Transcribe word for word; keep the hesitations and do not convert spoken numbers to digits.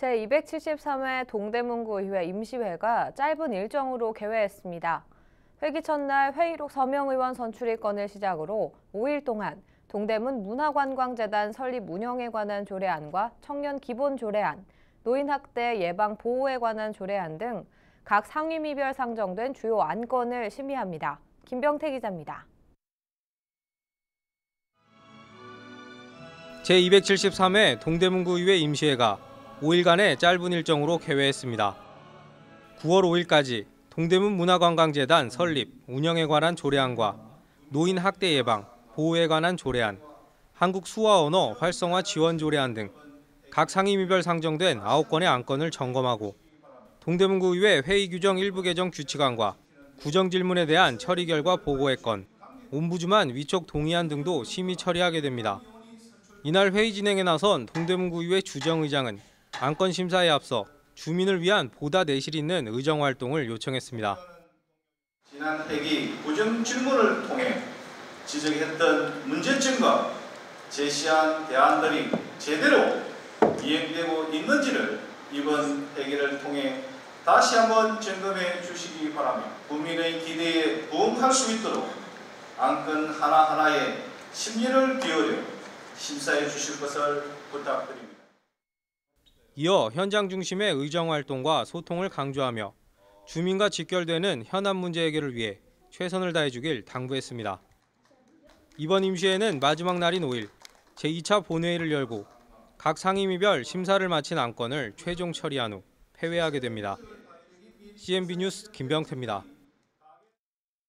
제이백칠십삼 회 동대문구의회 임시회가 짧은 일정으로 개회했습니다. 회기 첫날 회의록 서명 의원 선출일건을 시작으로 오 일 동안 동대문 문화관광재단 설립 운영에 관한 조례안과 청년 기본 조례안, 노인학대 예방 보호에 관한 조례안 등 각 상임위별 상정된 주요 안건을 심의합니다. 김병태 기자입니다. 제이백칠십삼 회 동대문구의회 임시회가 오 일간의 짧은 일정으로 개회했습니다. 구월 오 일까지 동대문 문화관광재단 설립, 운영에 관한 조례안과 노인 학대 예방, 보호에 관한 조례안, 한국 수화 언어 활성화 지원 조례안 등 각 상임위별 상정된 아홉 건의 안건을 점검하고 동대문구의회 회의 규정 일부 개정 규칙안과 구정 질문에 대한 처리 결과 보고의 건, 옴부즈만 위촉 동의안 등도 심의 처리하게 됩니다. 이날 회의 진행에 나선 동대문구의회 주정의장은 안건 심사에 앞서 주민을 위한 보다 내실 있는 의정 활동을 요청했습니다. 지난 회기 구정 질문을 통해 지적했던 문제점과 제시한 대안들이 제대로 이행되고 있는지를 이번 회기를 통해 다시 한번 점검해 주시기 바라며 국민의 기대에 부응할 수 있도록 안건 하나하나에 심리를 기울여 심사해 주실 것을 부탁드립니다. 이어 현장 중심의 의정 활동과 소통을 강조하며 주민과 직결되는 현안 문제 해결을 위해 최선을 다해주길 당부했습니다. 이번 임시회는 마지막 날인 오 일 제이 차 본회의를 열고 각 상임위별 심사를 마친 안건을 최종 처리한 후 폐회하게 됩니다. 씨엔비 뉴스 김병태입니다.